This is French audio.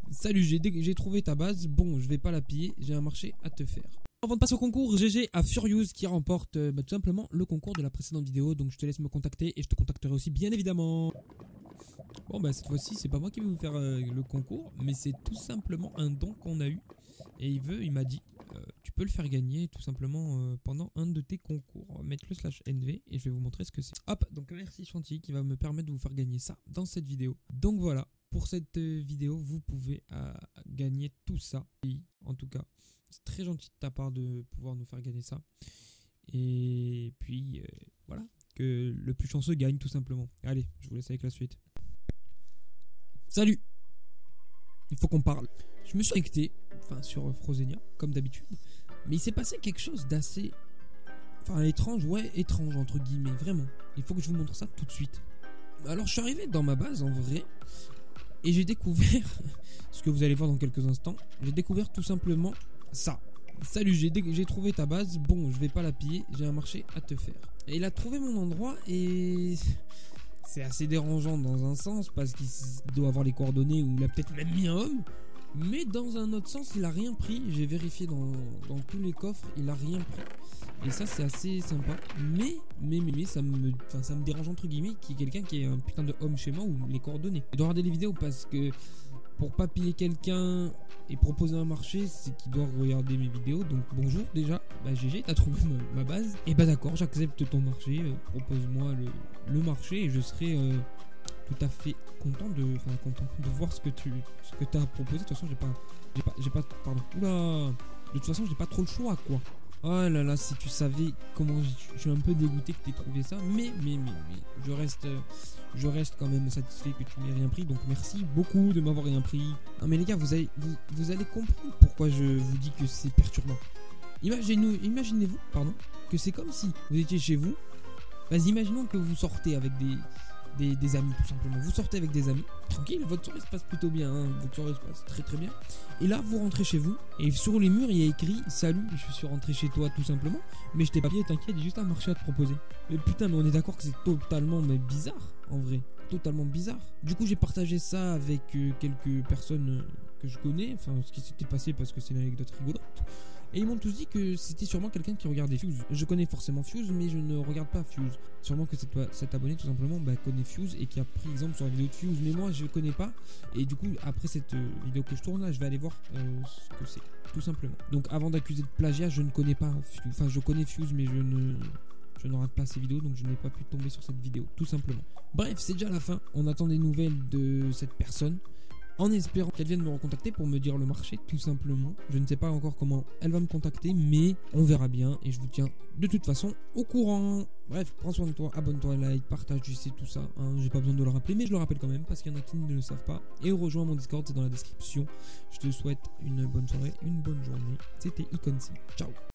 Salut, j'ai trouvé ta base. Bon, je vais pas la piller, j'ai un marché à te faire. Avant de passer au concours, GG à Furious qui remporte tout simplement le concours de la précédente vidéo. Donc je te laisse me contacter et je te contacterai aussi bien évidemment. Bon bah cette fois-ci c'est pas moi qui vais vous faire le concours, mais c'est tout simplement un don qu'on a eu. Et il m'a dit tu peux le faire gagner tout simplement pendant un de tes concours. On va mettre le /NV et je vais vous montrer ce que c'est. Hop, donc merci Chantilly qui va me permettre de vous faire gagner ça dans cette vidéo. Donc voilà, pour cette vidéo vous pouvez gagner tout ça. Et, en tout cas, c'est très gentil de ta part de pouvoir nous faire gagner ça. Et puis voilà, que le plus chanceux gagne tout simplement. Allez, je vous laisse avec la suite. Salut! Il faut qu'on parle. Je me suis connecté, sur Frozenia, comme d'habitude. Mais il s'est passé quelque chose d'assez... étrange, ouais, étrange, entre guillemets, vraiment. Il faut que je vous montre ça tout de suite. Alors, je suis arrivé dans ma base, en vrai, et j'ai découvert, ce que vous allez voir dans quelques instants, j'ai découvert tout simplement ça. Salut, j'ai trouvé ta base, bon, je vais pas la piller, j'ai un marché à te faire. Et il a trouvé mon endroit, et... c'est assez dérangeant dans un sens parce qu'il doit avoir les coordonnées ou il a peut-être même mis un homme. Mais dans un autre sens, il a rien pris. J'ai vérifié dans tous les coffres, il a rien pris. Et ça, c'est assez sympa. Mais ça me dérange entre guillemets qu'il y ait quelqu'un qui ait un putain de homme chez moi ou les coordonnées. Je dois regarder les vidéos parce que pour pas piller quelqu'un et proposer un marché, c'est qu'il doit regarder mes vidéos. Donc bonjour déjà, GG, t'as trouvé ma base. Et d'accord, j'accepte ton marché, propose-moi le marché et je serai tout à fait content de voir ce que t'as proposé. De toute façon, j'ai pas pardon. Oula, de toute façon, j'ai pas trop le choix quoi. Oh là là, si tu savais comment je suis un peu dégoûté que t'aies trouvé ça, mais je reste quand même satisfait que tu m'aies rien pris, donc merci beaucoup de m'avoir rien pris. Non mais les gars, vous allez comprendre pourquoi je vous dis que c'est perturbant. Imaginez-vous, que c'est comme si vous étiez chez vous. Imaginons que vous sortez avec des amis tout simplement. Vous sortez avec des amis, tranquille, votre soirée se passe plutôt bien, hein. Votre soirée se passe très très bien. Et là vous rentrez chez vous et sur les murs il y a écrit salut, je suis rentré chez toi tout simplement, mais je t'ai pas payé, t'inquiète, j'ai juste un marché à te proposer. Mais putain, mais on est d'accord que c'est totalement bizarre en vrai, totalement bizarre. Du coup j'ai partagé ça avec quelques personnes que je connais, ce qui s'était passé parce que c'est une anecdote rigolote. Et ils m'ont tous dit que c'était sûrement quelqu'un qui regardait Fuse. Je connais forcément Fuse, mais je ne regarde pas Fuse. Sûrement que cet abonné tout simplement connaît Fuse et qui a pris exemple sur la vidéo de Fuse. Mais moi je connais pas. Et du coup après cette vidéo que je tourne là, je vais aller voir ce que c'est. Tout simplement. Donc avant d'accuser de plagiat, je ne connais pas Fuse. Je connais Fuse mais je ne rate pas ces vidéos, donc je n'ai pas pu tomber sur cette vidéo. Tout simplement. Bref, c'est déjà la fin. On attend des nouvelles de cette personne, en espérant qu'elle vienne me recontacter pour me dire le marché tout simplement. Je ne sais pas encore comment elle va me contacter, mais on verra bien et je vous tiens de toute façon au courant. Bref, prends soin de toi, abonne-toi, like, partage, tu sais tout ça, hein. J'ai pas besoin de le rappeler, mais je le rappelle quand même parce qu'il y en a qui ne le savent pas. Et rejoins mon Discord, c'est dans la description. Je te souhaite une bonne soirée, une bonne journée. C'était Iconsi, ciao.